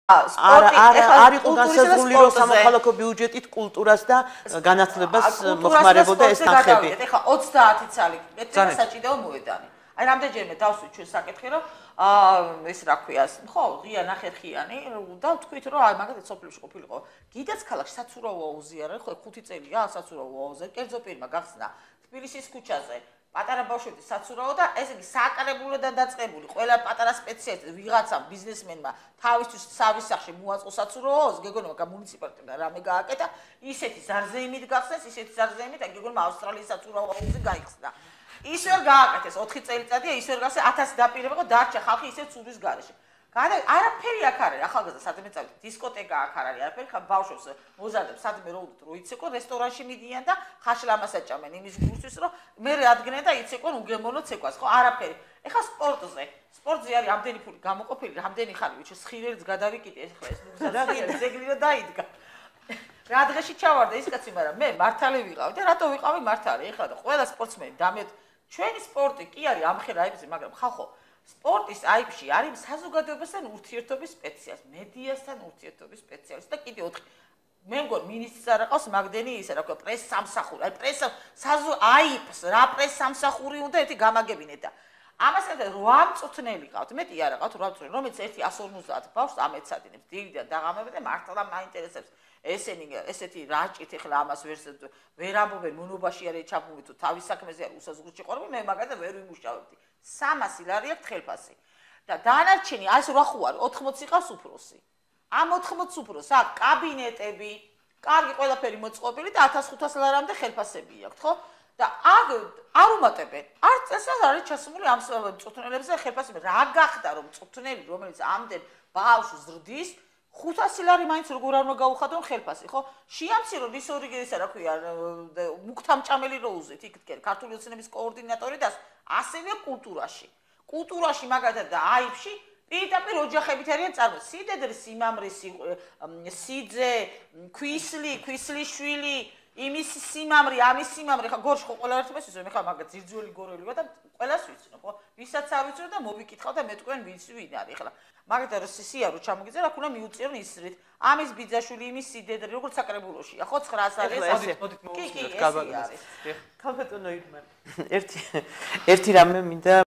არ იყო განსაზღვრული რომ სამოქალაქო ბიუჯეტით კულტურას და განათლებას მოხმარებოდა ეს თანხები. ეხლა 30 წელი მეტი საჭიდაო მოედანი. აი რამდენჯერმე დავსვით ჩვენ საკითხი რომ ეს რა ქვია, ხო, ღია ნახერხიანი და ვთქვით რომ აი მაგალითად სოფლიოში ყოფილიყო. კიდეც ქალაქში საცურაო აუზიარენ, ხო 5 წელია საცურაო აუზე, კერძო პირმა გახსნა თბილისის ქუჩაზე. პატარა ბავშვების საცურაო და ესე იგი სააკრებულოდან დაწყებული ყველა პატარა სპეციალისტი ვიღაცამ ბიზნესმენმა თავისთვის სავის სახში მოაწყო საცურაოს, გეგონება მუნიციპალიტეტმა რამე გააკეთა, ისეთი ზარზეიმით გახსნეს, ისეთი ზარზეიმით აი გეგონება ავსტრალიის საცურაოზე გაიხსნა. ის ვერ გააკეთეს 4 წელიწადია, ის ვერ გასე 1000 დაპირება და დარჩა ხალხი ისე ცურის გარეშე. არაფერი აქ არის, ახალგაზრდა სადმე წავით, დისკოტეკა აქ არ არის, არაფერი ხა ბავშვებს მოზარდებს სადმე რო უდოთ, რო იცეკვენ რესტორანში მიდიან და ხაშლამას აჭამენ იმის გულისთვის, რომ მე რადგნენ და იცეკვენ უგემოვნო ცეკვას, ხო, არაფერი. ეხლა სპორტზე არის ამდენი ფული გამოყოფილი, რამდენი ხანი ვიცი, სხირელს გადავიკიდე, ეხლა ეს ნუგზა ძეგლი და დაიდგა. რა დღეში ჩავარდა ის კაცი, მაგრამ მე მართალი ვიყავი და რატო ვიყავი მართალი? ეხლა და ყველა სპორტსმენი დამეთ ჩვენი სპორტი კი არის ამხელა აიბზე, მაგრამ ხალხო სპორტის აიბში არის საზოგადოებასთან ურთიერთობის სპეციალისტი, მედიასთან ურთიერთობის სპეციალისტი და კიდე 4 მე მგონი მინისტრს არ აყავს მაგდენი ისე რა ქვია პრეს სამსახური, აი პრეს აიბს რა პრეს სამსახური უნდა ერთი გამაგებინეთ და ამასთან 8 მწვრთნელი ყავთ, მეტი არ აყავთ 8 მწვრთნელი, რომელიც ერთი 150 ბავშვს ამეცადინებს, დილიდან დაღამებად და მართლა მაინტერესებს ესეთი რაჭით ეხლა ამას ვერ ამბობენ მონობაში არის ჩაფული თუ თავის საქმეზე არის უსაზღვროში ყურები, მე მაგაზე ვერ ვიმუშავებდი. 300 ლარი აქვს ხელფასი. და დანარჩენი აი ეს რა ხო არის 80 იყავს უფროსი. ამ 80 უფროს აქვს კაბინეტები, კარგი ყველაფერი მოწყობილი და 1500 ლარამდე ხელფასები აქვს, ხო? და არ უმატებენ. არც ეს არის ჩასმული ამ მწვრთნელებზე ხელფასები. რა გახდა რომ მწვრთნელი რომელიც ამდენ ბავშვს ზრდის 500 ლარი მაინც როგორ არ უნდა გაუხადონ ხელფასი, ხო? შეამცირონ ის ორიგინისა რა ქვია, მუქთამჭამელი რო უზეთ, იქ ქართული ოცნების კოორდინატორი და ასევე კულტურაში. კულტურაში მაგალითად და აიბში პირდაპირ ოჯახებით არიან წარმოდგენილი. სიდედრი, სიმამრი, სიძე, ქვისლიშვილი, იმის სიმამრი, ამის სიმამრი, ხა გორში ხო ყველა ერთმანეთს ისე მე ხა მაგა ძირძველი გორელი ვარ და ყველას ვიცნობ, ხო? ვისაც არ ვიცნობ და მოვიკითხავ და მეტყვენ ვინ არის ხლა. მაგალითად სია რო ჩამოგიძე, რა ქუნა მიუწიონ ისრით. ამის ბიძაშვილი, იმის სიდედრი, როგორც საკრებულოშია, ხო 900 არის. მოდით მოვუსმინოთ გაბაგას. ქალბატონო ირმან. ერთი რამე მინდა